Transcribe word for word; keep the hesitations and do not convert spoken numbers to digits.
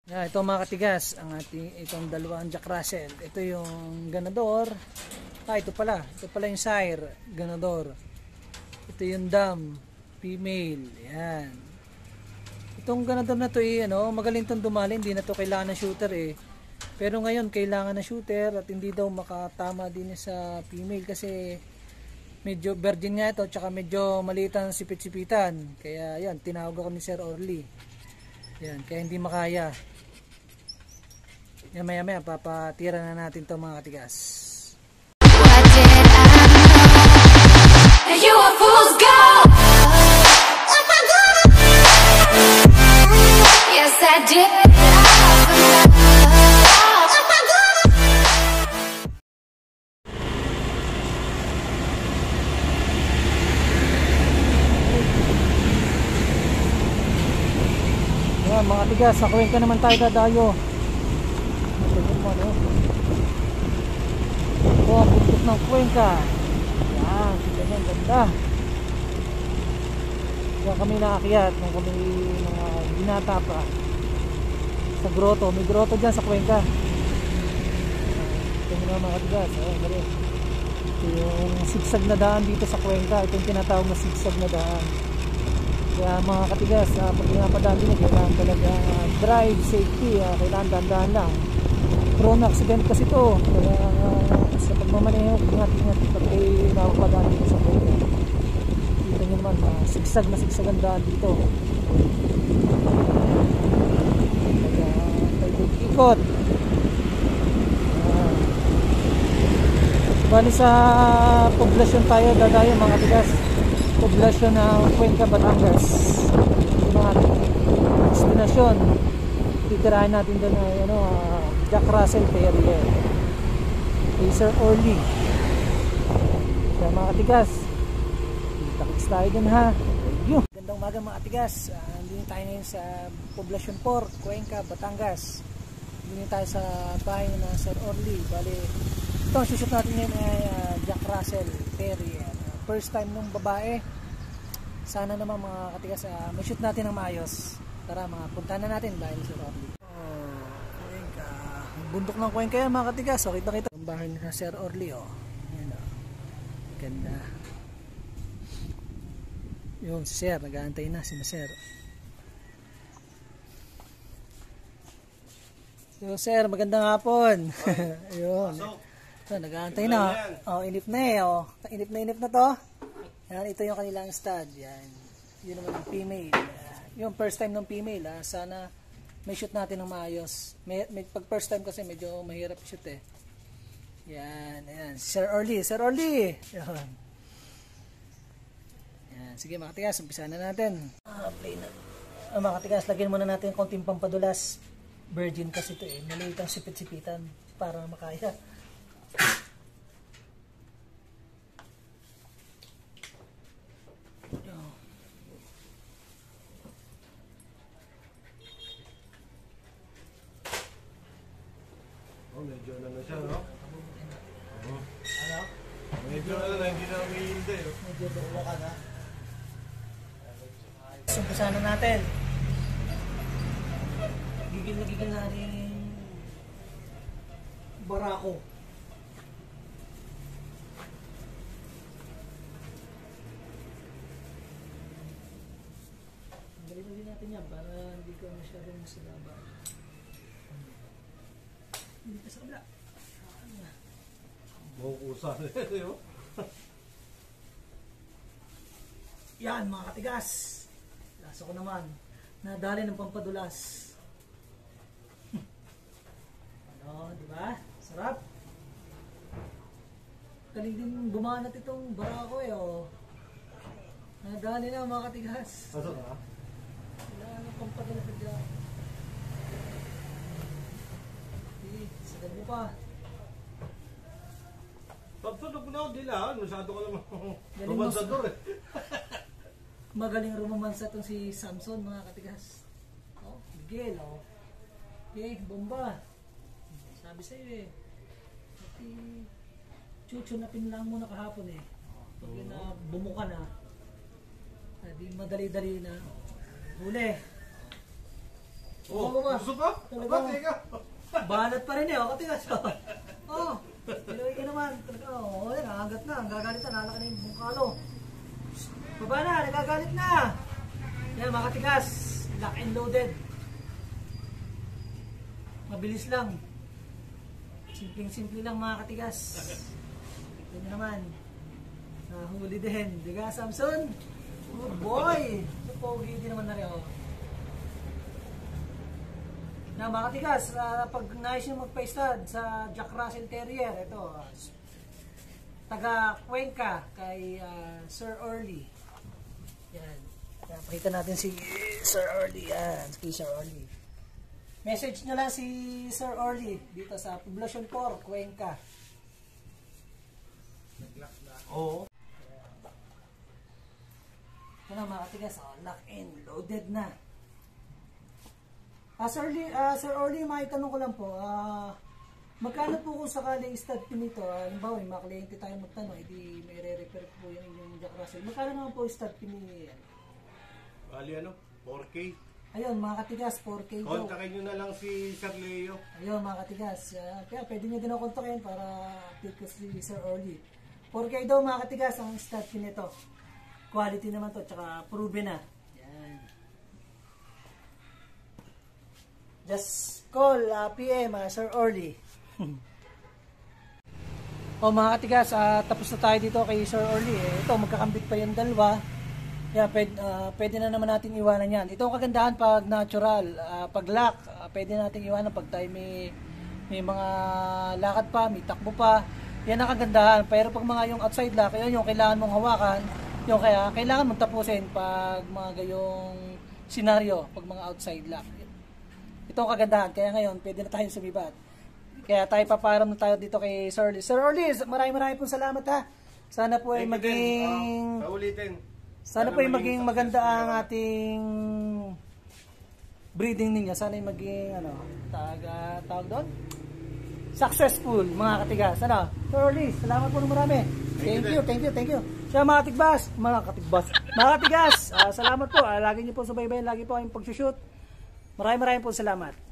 Yeah, ito mga katigas, ang ating itong dalawang Jack Russell. Ito yung ganador. Ah, ito pala. Ito pala yung sire, ganador. Ito yung dam, female. Yan. Itong ganador na to eh, ano, magaling tong dumali. Hindi na to kailangan ng shooter eh. Pero ngayon kailangan ng shooter at hindi daw makatama din sa female kasi medyo virgin nga ito, tsaka medyo maliit ang sipit-sipitan. Kaya yan, tinawag ako ni Sir Orly. Yan, kaya hindi makaya. Yan, maya maya papatira na natin to mga katigas. You a fool's gold. Yes, I did. Yan mga katigas, sa Cuenca naman tayo dadayo. Ito ang bundok ng Cuenca. Yan, sila yan, ganda. Kaya kami naakyat nung kami mga binata pa sa grotto, may grotto dyan sa Cuenca. Ito mga mga katigas, ito yung sigsag na daan dito sa Cuenca. Ito yung tinatawag na sigsag na daan. Kaya mga katigas, uh, pag pinapadaan din, kailangan talaga uh, drive safety, uh, kailangan dandahan lang. Prone accident kasi ito, kaya uh, sa pagmamaneho, ingat-ingat pag ay napapadaan dito sa Cuenca. Kita nyo naman, uh, sigsag na sigsag ang daan dito. Kaya tayo ikot. Uh, bali sa poblasyon tayo dadayo mga katigas. Poblasyon ng Cuenca, Batangas. Yung mga destinasyon. Titirahin natin doon na ano, uh, Jack Russell Terrier. Kay Sir Orly. Kaya mga katigas, kita-kits tayo dun ha. Yun. Gandang umaga mga katigas. Uh, Hindi tayo ngayon sa Poblasyon four, Cuenca, Batangas. Hindi tayo sa bahay na Sir Orly. Bali, ito ang susot natin ngayon ay uh, Jack Russell Terrier. First time nung babae. Sana naman mga katigas, uh, may shoot natin ng maayos. Tara mga puntahan na natin dahil Sir Orly. Oh, Cuenca. Bundok ng Cuenca yan mga katigas. So kita kita ang bahay na Sir Orly. Oh. Yan, oh. Ganda. Yung si Sir, nag-aantay na si Sir. Yo Sir, magandang hapon. Ayun. So, nag-aantay na. Oh, inip na eh. Oh. Inip na inip na to. Yan, ito yung kanilang stud. Yan. Yun naman yung female. Yan. Yung first time ng female. Ha. Sana may shoot natin ng maayos. May, may, pag first time kasi medyo mahirap shoot eh. Yan. Yan. Sir Orly. Sir Orly. Yan. Yan. Sige mga katigas, umpisa na natin. Ah, play na. Ah, mga katigas, lagyan muna natin konting pampadulas. Virgin kasi ito eh. Maliit ang sipit-sipitan para makaya. Oh, medyo ano na siya, no? Oh. Ano? Medyo ano na, hindi na umihindi, no? Medyo buka ka na. Umpisa na natin. Gigil na gigil na rin barako. Galing din natin yan para hindi ka masyadong masalaba. Hindi ka sa kabila. Ano na? Bukusa na yun, no? Yan mga katigas. Laso ko naman. Nadali ng pampadulas. Ano, di ba? Sarap. Galing din bumanat itong barako eh, oh. Nadali na mga katigas. Pasok ka? Wala nang pampadulas na dyan. Sige, sagad mo pa. Pagsunog mo na ako, di lang. Masyado ka naman Galing mo romansador eh. Magaling rumamansa itong si Samson mga katigas. Oh, bigil oh. Okay, bomba. Sabi sa'yo eh. Pati chuchunapin lang muna kahapon eh. Pag yun na bumuka na, di madali-dali na. Huli. Oh, Oo ba? gusto ka? Talaga. Aba, teka. Banat pa rin eh, oh, katigas. Oh, pinuwi ka naman. Talaga, oh, yan, hanggat na, ang gagalit na, lalaki na yung bungkalo. Baba na, nagagalit na. Yan, mga katigas, lock and loaded. Mabilis lang. Simpleng-simple lang mga katigas. Ito nyo naman. Nahuli din. Diga, Samson? Oh boy! So, pogi din naman na rin, oh. Na mga katigas, uh, pag nais nyo magpa-stud sa Jack Russell Terrier, ito, uh, taga Cuenca kay uh, Sir Orly. Yan. Yan. Pakita natin si Sir Orly. Yan. Si Sir Orly. Message nyo lang si Sir Orly dito sa Poblacion four, Cuenca. Oo. Ito na mga katigas, oh, lock in, loaded na. Ah, Sir Orly, uh, Sir Orly, maitanong ko lang po, ah, magkano po kung sakaling stud pin nito? Uh, halimbawa, yung mga kliyente tayo magtanong, hindi may re-repair po yung inyong Jack Russell. Magkano naman po yung stud pin ni yan? Bali ano? four K. Ayun, mga katigas, four K daw. Kontakin nyo na lang si Sir Leo. Ayun, mga katigas. Uh, kaya pwede nyo din ako kontakin para update ko si Sir Orly. four K daw mga katigas ang stud pin nito. Quality naman to, tsaka proven na. Yan. Just call uh, P M, uh, Sir Orly. O mga katigas, uh, tapos na tayo dito kay Sir Orly. Eh, ito, magkakambit pa yung dalawa. Kaya pwede, uh, pwede na naman natin iwanan yan. Ito ang kagandahan pag natural. Uh, pag lock, uh, pwede natin iwanan pag tayo may, may mga lakad pa, may takbo pa. Yan ang kagandahan. Pero pag mga yung outside lock, yun yung kailangan mong hawakan. Yung kaya, kailangan mong tapusin pag mga gayong senaryo, pag mga outside lock. Ito ang kagandahan. Kaya ngayon, pwede na tayong sumibat. Kaya tayo paparam na tayo dito kay Sir Orly. Sir Orly, maraming maraming pong salamat ha. Sana po ay maging... Uh, paulitin. Sana po ay maging maganda ang ating breeding ninyo. Sana ay maging, ano, tawag, uh, tawag doon? Successful, mga katigas. Ano? Sir Orly, salamat po ng marami. Thank you, thank you, thank you. Siya mga katigbas, mga katigbas, mga katigas, uh, salamat po. Uh, lagi niyo po subaybayan, lagi po kayong pag-shoot. Maraming maraming po salamat.